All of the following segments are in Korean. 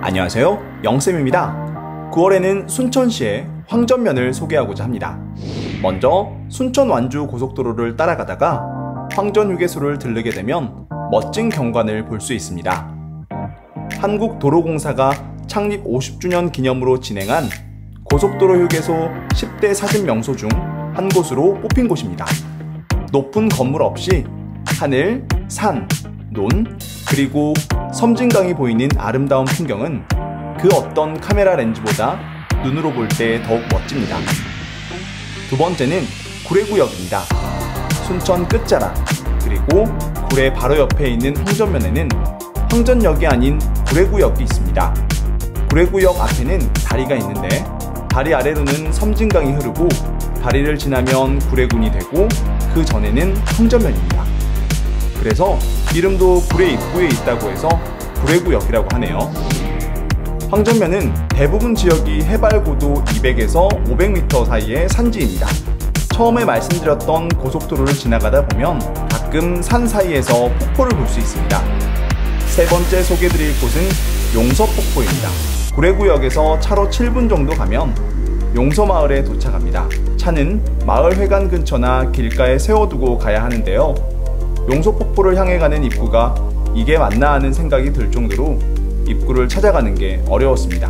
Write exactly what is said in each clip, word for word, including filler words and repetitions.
안녕하세요, 영쌤입니다. 구월에는 순천시의 황전면을 소개하고자 합니다. 먼저 순천 완주 고속도로를 따라가다가 황전휴게소를 들르게 되면 멋진 경관을 볼 수 있습니다. 한국도로공사가 창립 오십 주년 기념으로 진행한 고속도로 휴게소 십 대 사진 명소 중 한 곳으로 뽑힌 곳입니다. 높은 건물 없이 하늘, 산, 논, 그리고 섬진강이 보이는 아름다운 풍경은 그 어떤 카메라 렌즈보다 눈으로 볼 때 더욱 멋집니다. 두 번째는 구례구역입니다. 순천 끝자락, 그리고 구례 바로 옆에 있는 황전면에는 황전역이 아닌 구례구역이 있습니다. 구례구역 앞에는 다리가 있는데 다리 아래로는 섬진강이 흐르고 다리를 지나면 구례군이 되고 그 전에는 황전면입니다. 그래서 이름도 구례 입구에 있다고 해서 구례구역이라고 하네요. 황전면은 대부분 지역이 해발 고도 이백에서 오백 미터 사이의 산지입니다. 처음에 말씀드렸던 고속도로를 지나가다 보면 가끔 산 사이에서 폭포를 볼 수 있습니다. 세 번째 소개드릴 곳은 용서폭포입니다. 구례구역에서 차로 칠 분 정도 가면 용서마을에 도착합니다. 차는 마을 회관 근처나 길가에 세워두고 가야 하는데요. 용서폭포를 향해 가는 입구가 이게 맞나 하는 생각이 들 정도로 입구를 찾아가는 게 어려웠습니다.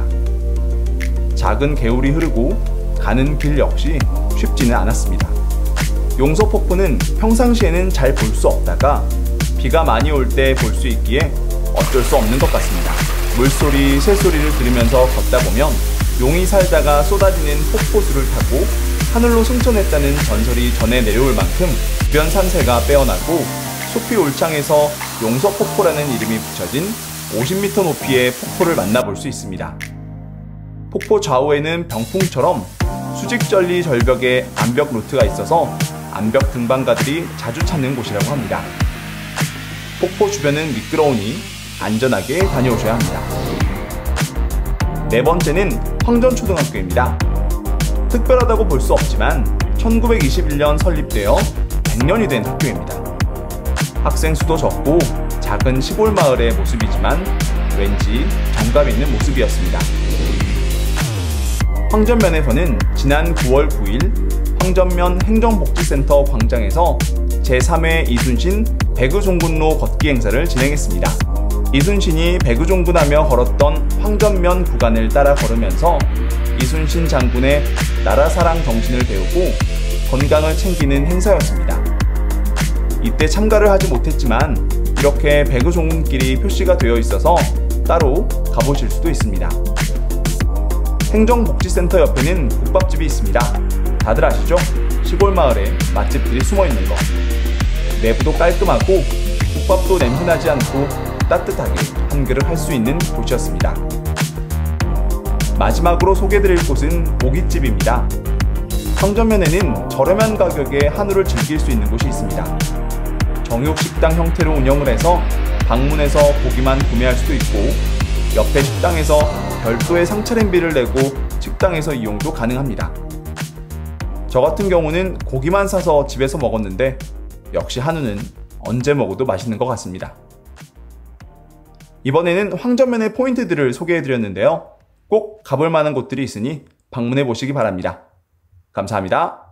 작은 개울이 흐르고 가는 길 역시 쉽지는 않았습니다. 용서폭포는 평상시에는 잘 볼 수 없다가 비가 많이 올 때 볼 수 있기에 어쩔 수 없는 것 같습니다. 물소리, 새소리를 들으면서 걷다 보면 용이 살다가 쏟아지는 폭포수를 타고 하늘로 승천했다는 전설이 전해 내려올 만큼 주변 산세가 빼어나고 숲이 울창해서 용서폭포라는 이름이 붙여진 오십 미터 높이의 폭포를 만나볼 수 있습니다. 폭포 좌우에는 병풍처럼 수직전리 절벽에 암벽 루트가 있어서 암벽 등반가들이 자주 찾는 곳이라고 합니다. 폭포 주변은 미끄러우니 안전하게 다녀오셔야 합니다. 네 번째는 황전초등학교입니다. 특별하다고 볼 수 없지만 천구백이십일 년 설립되어 백 년이 된 학교입니다. 학생 수도 적고 작은 시골 마을의 모습이지만 왠지 정감 있는 모습이었습니다. 황전면에서는 지난 구월 구일 황전면 행정복지센터 광장에서 제삼 회 이순신 백의종군로 걷기 행사를 진행했습니다. 이순신이 백의종군하며 걸었던 황전면 구간을 따라 걸으면서 이순신 장군의 나라사랑 정신을 배우고 건강을 챙기는 행사였습니다. 이때 참가를 하지 못했지만 이렇게 백의종군길이 표시가 되어 있어서 따로 가보실 수도 있습니다. 행정복지센터 옆에는 국밥집이 있습니다. 다들 아시죠? 시골 마을에 맛집들이 숨어있는 거. 내부도 깔끔하고 국밥도 냄새나지 않고 따뜻하게 한 그릇 할 수 있는 곳이었습니다. 마지막으로 소개드릴 곳은 고깃집입니다. 황전면에는 저렴한 가격에 한우를 즐길 수 있는 곳이 있습니다. 정육식당 형태로 운영을 해서 방문해서 고기만 구매할 수도 있고 옆에 식당에서 별도의 상차림비를 내고 식당에서 이용도 가능합니다. 저 같은 경우는 고기만 사서 집에서 먹었는데 역시 한우는 언제 먹어도 맛있는 것 같습니다. 이번에는 황전면의 포인트들을 소개해드렸는데요. 꼭 가볼 만한 곳들이 있으니 방문해 보시기 바랍니다. 감사합니다.